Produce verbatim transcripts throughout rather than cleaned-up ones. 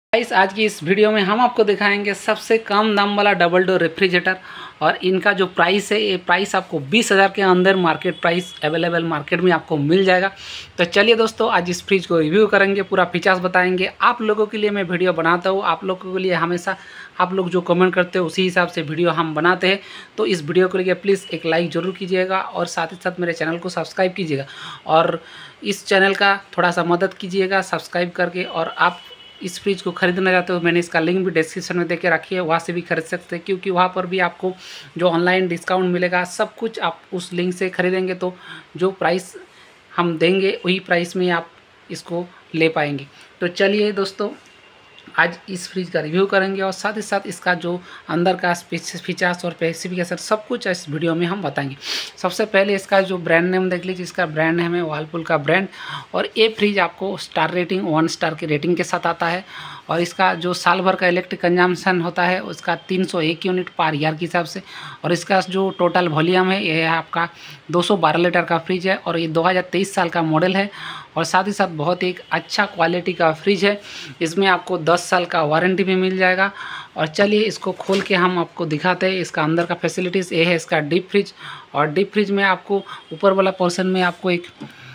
Guys, आज की इस वीडियो में हम आपको दिखाएंगे सबसे कम दाम वाला डबल डोर रेफ्रिजरेटर। और इनका जो प्राइस है, ये प्राइस आपको बीस हज़ार के अंदर मार्केट प्राइस अवेलेबल मार्केट में आपको मिल जाएगा। तो चलिए दोस्तों, आज इस फ्रिज को रिव्यू करेंगे, पूरा फीचर्स बताएंगे। आप लोगों के लिए मैं वीडियो बनाता हूँ, आप लोगों के लिए हमेशा आप लोग जो कमेंट करते हो उसी हिसाब से वीडियो हम बनाते हैं। तो इस वीडियो को लिए प्लीज़ एक लाइक ज़रूर कीजिएगा और साथ ही साथ मेरे चैनल को सब्सक्राइब कीजिएगा और इस चैनल का थोड़ा सा मदद कीजिएगा सब्सक्राइब करके। और आप इस फ्रिज को खरीदना चाहते हो, मैंने इसका लिंक भी डिस्क्रिप्शन में दे के रखी है, वहाँ से भी खरीद सकते हैं, क्योंकि वहाँ पर भी आपको जो ऑनलाइन डिस्काउंट मिलेगा सब कुछ आप उस लिंक से खरीदेंगे तो जो प्राइस हम देंगे वही प्राइस में आप इसको ले पाएंगे। तो चलिए दोस्तों, आज इस फ्रिज का रिव्यू करेंगे और साथ ही साथ इसका जो अंदर का फीचर्स और स्पेसिफिकेशन सब कुछ इस वीडियो में हम बताएंगे। सबसे पहले इसका जो ब्रांड नेम देख लीजिए, इसका ब्रांड नेम है वर्लपूल का ब्रांड। और ये फ्रिज आपको स्टार रेटिंग वन स्टार की रेटिंग के साथ आता है। और इसका जो साल भर का इलेक्ट्रिक कंजम्पशन होता है उसका तीन सौ एक यूनिट पर ईयर के हिसाब से। और इसका जो टोटल वॉल्यूम है ये है आपका दो सौ बारह लीटर का फ्रिज है और ये दो हज़ार तेईस साल का मॉडल है। और साथ ही साथ बहुत ही अच्छा क्वालिटी का फ्रिज है, इसमें आपको दस साल का वारंटी भी मिल जाएगा। और चलिए इसको खोल के हम आपको दिखाते हैं इसका अंदर का फैसिलिटीज़। ये है इसका डीप फ्रिज। और डीप फ्रिज में आपको ऊपर वाला पोर्शन में आपको एक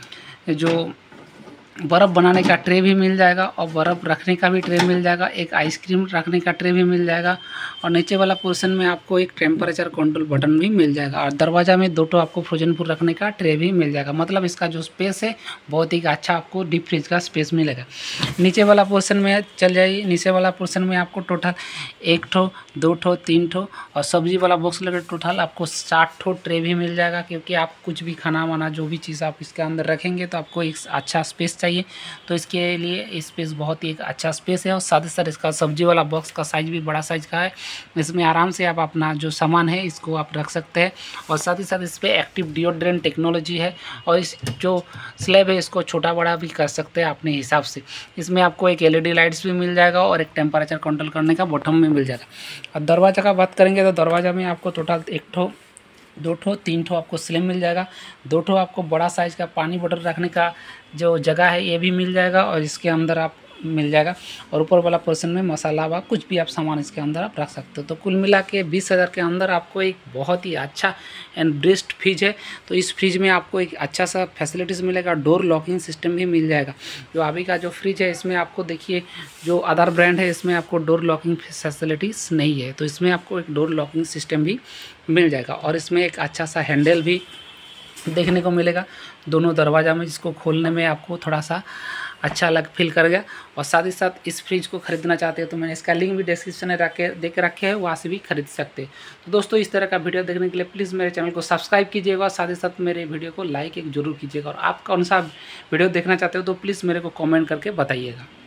जो बर्फ़ बनाने का ट्रे भी मिल जाएगा और बर्फ़ रखने का भी ट्रे मिल जाएगा, एक आइसक्रीम रखने का ट्रे भी मिल जाएगा। और नीचे वाला पोर्शन में आपको एक टेम्परेचर कंट्रोल बटन भी मिल जाएगा। और दरवाज़ा में दो तो आपको फ्रोजन फूड रखने का ट्रे भी मिल जाएगा। मतलब इसका जो स्पेस है बहुत ही अच्छा आपको डीप फ्रिज का स्पेस मिलेगा। नीचे वाला पोर्शन में चल जाइए, नीचे वाला पोर्शन में आपको टोटल एक ठो दो ठो तीन ठो और सब्जी वाला बॉक्स लगे टोटल आपको साठ ठो ट्रे भी मिल जाएगा, क्योंकि आप कुछ भी खाना वाना जो भी चीज़ आप इसके अंदर रखेंगे तो आपको एक अच्छा स्पेस चाहिए। तो इसके लिए स्पेस बहुत ही एक अच्छा स्पेस है। और साथ ही साथ इसका सब्जी वाला बॉक्स का साइज भी बड़ा साइज का है, इसमें आराम से आप अपना जो सामान है इसको आप रख सकते हैं। और साथ ही साथ इस पर एक्टिव डिओड्रेंट टेक्नोलॉजी है और इस जो स्लैब है इसको छोटा बड़ा भी कर सकते हैं अपने हिसाब से। इसमें आपको एक एलईडी लाइट्स भी मिल जाएगा और एक टेम्परेचर कंट्रोल करने का बटन भी मिल जाएगा। और दरवाज़ा का बात करेंगे तो दरवाज़ा में आपको टोटल एक ठो दो ठो तीन ठो आपको स्लिम मिल जाएगा, दो ठो आपको बड़ा साइज़ का पानी बोतल रखने का जो जगह है ये भी मिल जाएगा और इसके अंदर आप मिल जाएगा। और ऊपर वाला पोर्शन में मसाला वा कुछ भी आप सामान इसके अंदर आप रख सकते हो। तो कुल मिला के बीस हज़ार के अंदर आपको एक बहुत ही अच्छा एंड बेस्ट फ्रिज है। तो इस फ्रिज में आपको एक अच्छा सा फैसिलिटीज़ मिलेगा, डोर लॉकिंग सिस्टम भी मिल जाएगा। जो अभी का जो फ्रिज है इसमें आपको देखिए जो अदर ब्रांड है इसमें आपको डोर लॉकिंग फैसिलिटीज़ नहीं है, तो इसमें आपको एक डोर लॉकिंग सिस्टम भी मिल जाएगा। और इसमें एक अच्छा सा हैंडल भी देखने को मिलेगा दोनों दरवाज़ा में, जिसको खोलने में आपको थोड़ा सा अच्छा लग फील कर गया। और साथ ही साथ इस फ्रिज को खरीदना चाहते हो तो मैंने इसका लिंक भी डिस्क्रिप्शन में रख के दे के रखे हैं, वहाँ से भी खरीद सकते हैं। तो दोस्तों, इस तरह का वीडियो देखने के लिए प्लीज़ मेरे चैनल को सब्सक्राइब कीजिएगा और साथ ही साथ मेरे वीडियो को लाइक एक जरूर कीजिएगा। और आप कौन सा वीडियो देखना चाहते हो तो प्लीज़ मेरे को कॉमेंट करके बताइएगा।